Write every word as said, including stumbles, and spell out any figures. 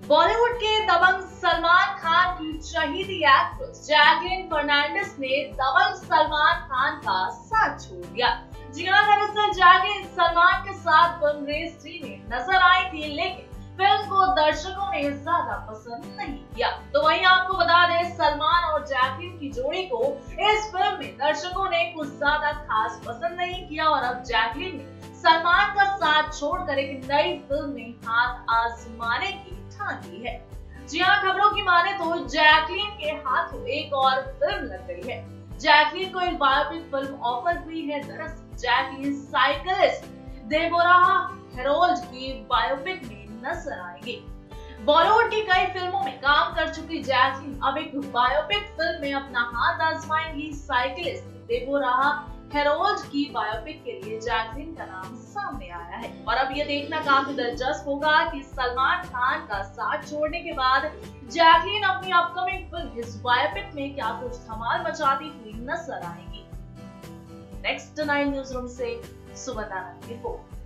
बॉलीवुड के दबंग सलमान खान की शहीदी एक्ट्रेस जैकलीन फर्नांडिस ने दबंग सलमान खान का साथ छोड़ दिया। जी हां, दरअसल जैकलीन सलमान के साथ फिल्म रेस थ्री में नजर आई थी, लेकिन फिल्म को दर्शकों ने ज्यादा पसंद नहीं किया। तो वहीं आपको बता दें, सलमान और जैकलीन की जोड़ी को इस फिल्म में दर्शकों ने कुछ ज्यादा खास पसंद नहीं किया और अब जैकलीन ने सलमान का साथ छोड़कर एक नई फिल्म में हाथ आजमाने की ठान ली है। जी हां, खबरों की माने तो जैकलीन के हाथों एक और फिल्म लग गई है। जैकलीन को एक बायोपिक फिल्म ऑफर हुई है। दरअसल जैकलीन साइकिलिस्ट देबोरा हेरोल्ड की बायोपिक में नजर आएंगी। बॉलीवुड की कई फिल्मों में काम कर चुकी जैकलीन अब एक बायोपिक फिल्म में अपना हाथ आजमाएंगी। साइकिलिस्ट देबोरा हेरोल्ड की बायोपिक के लिए जैकलीन का नाम सामने आया है और अब ये देखना काफी दिलचस्प होगा कि सलमान खान का साथ छोड़ने के बाद जैकलीन अपनी अपकमिंग फिल्म इस बायोपिक में क्या कुछ धमाल मचाती हुई नजर आएगी। नेक्स्ट नाइन न्यूज रूम से सुमन नारायण की रिपोर्ट।